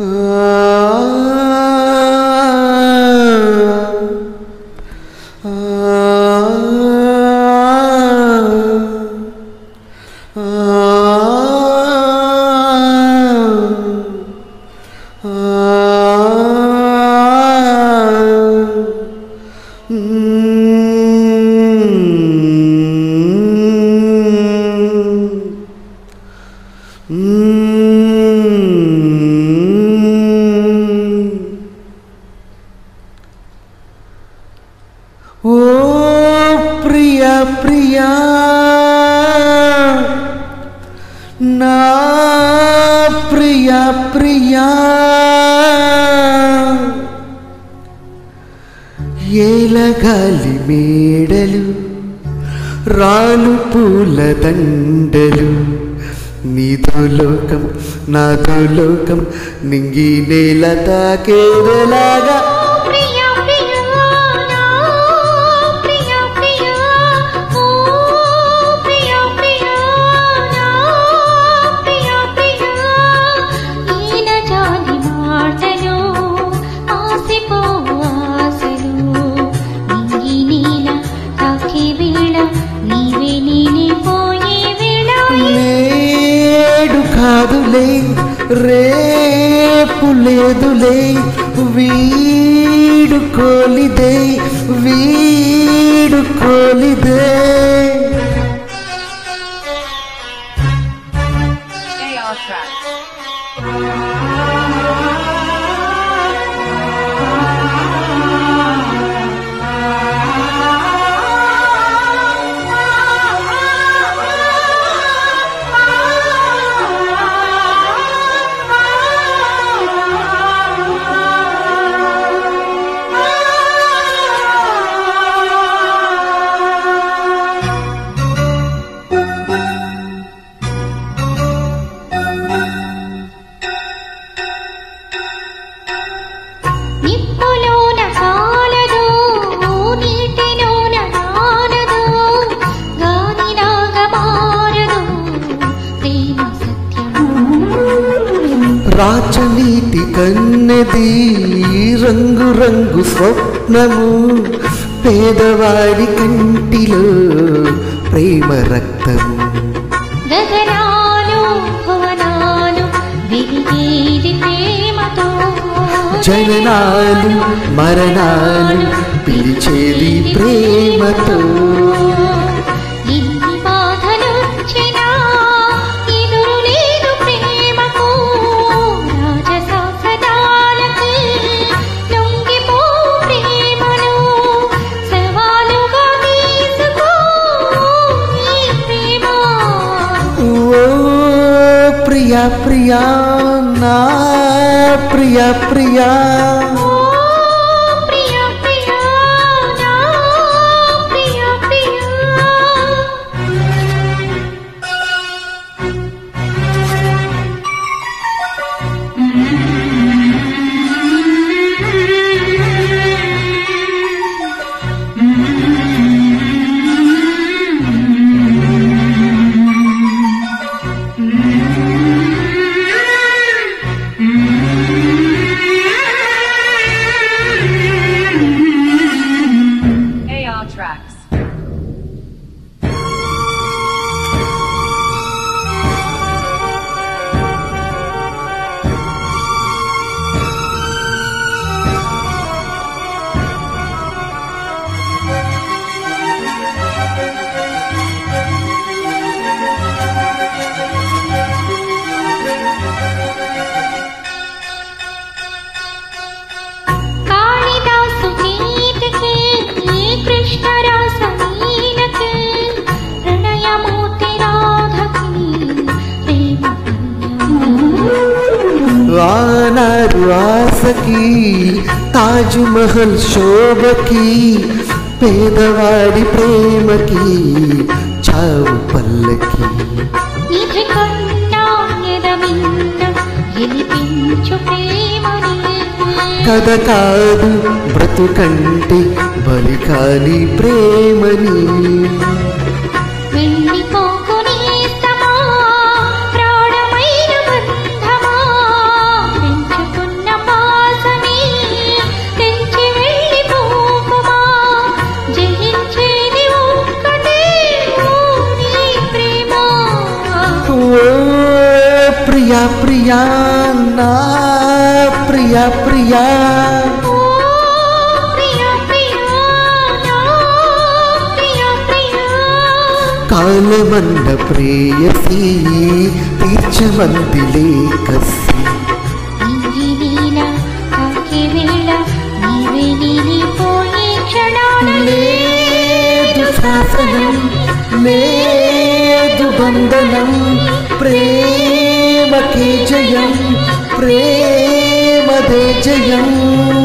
ओ प्रिया प्रिया ना प्रिया प्रिया ఏలగాలి మేడలు రాలు పూల దండలు నీదో లోకం నాదో లోకం నింగి నేల తాకేదలాగా కాదులే రేపు లేదులే వీడుకోలిదే వీడుకోలిదే రాజనీతి కన్నది రంగు రంగు స్వప్నము పేదవాడి కంటిలో ప్రేమ రక్తము గగనాలు భువనాలు వెలిగేది ప్రేమతో జననాలు మరణాలు పిలిచేది ప్రేమతో प्रिया प्रिया ना प्रिया प्रिया प्रिया प्रिया ना प्रिया प्रिया వానరు ఆశకి తాజ్మహల్ శోభకి పేదవాడి ప్రేమకి చావు పల్లకి కథ కాదు బ్రతుకంటే బలి కాని ప్రేమని వెళ్ళిపోకుని ప్రియా నా ప్రియా ప్రియా ఓ ప్రియా ప్రియా నా ప్రియా ప్రియా కాలమన్న ప్రేయసి తీర్చమందిలే కసి నీల తాకే వేళ నీవే నీలిపోయే క్షణాలే లేదు శాసనం లేదు బంధనం ప్రేమకే జయం ప్రేమదే జయం